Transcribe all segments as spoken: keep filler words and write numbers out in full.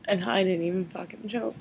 And I didn't even fucking joke.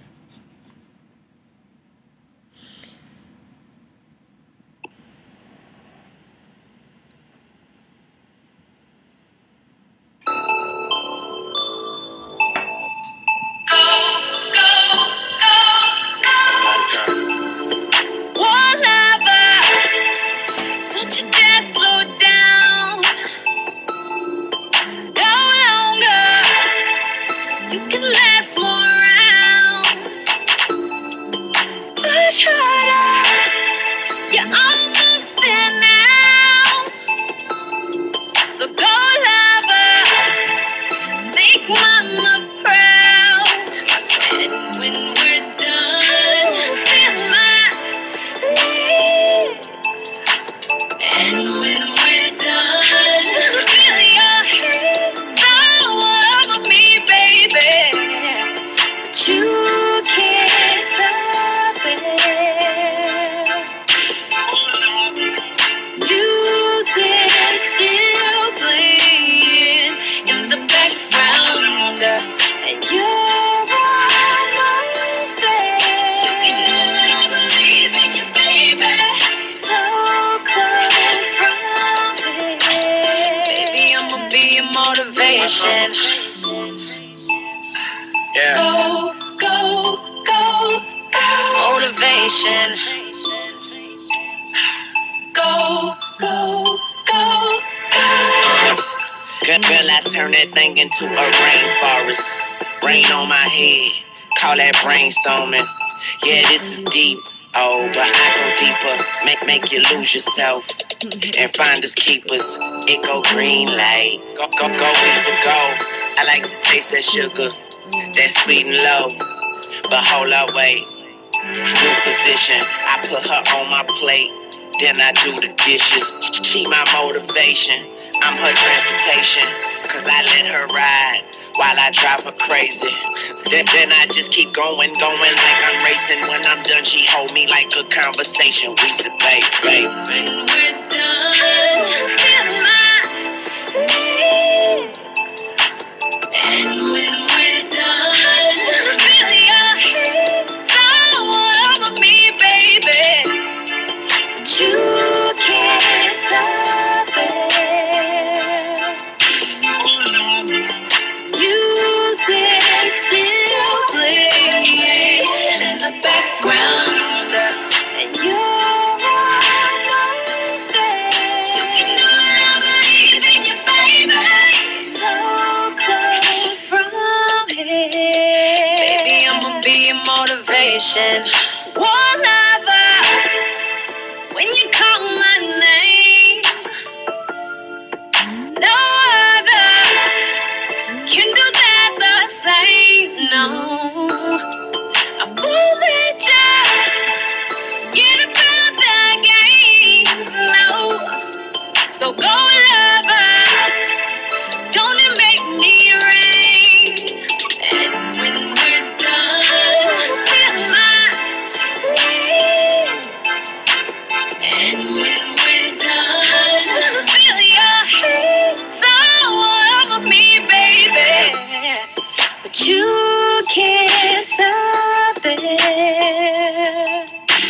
Motivation. Yeah. Go, go, go, go. Motivation. Go, go, go, go. Girl, girl, I turn that thing into a rainforest. Rain on my head, call that brainstorming. Yeah, this is deep. Oh, but I go deeper, make make you lose yourself and find us keepers. It go green light, go go go easy go. I like to taste that sugar, that sweet and low. But hold up, wait, new position. I put her on my plate, then I do the dishes. She my motivation, I'm her transportation. Cause I let her ride while I drive her crazy. Then, then I just keep going, going like I'm racing. When I'm done, she hold me like a conversation. We say, babe, babe. When we're done, in my legs. And when we're done, feel your hands all over me, baby. But you can't stop it. Music still playing in the background, and you're almost there. You can do it, I believe in you, baby. So close from here. Baby, I'ma be your motivation. One lover, when you call my name, no other can do that the same. No, I won't let you get about that game. No, so go lover, don't it make me rain. And when we're done, feel my legs. And when we're done, feel your hands all over me, baby. But you can't stop it.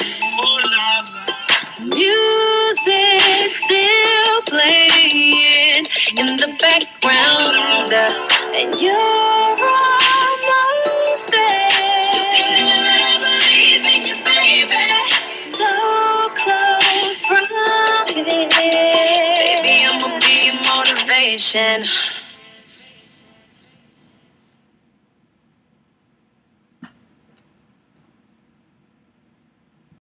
Music still playing in the background, and you're almost there. You can do it, I believe in you, baby. So close from here. Baby, I'ma be your motivation.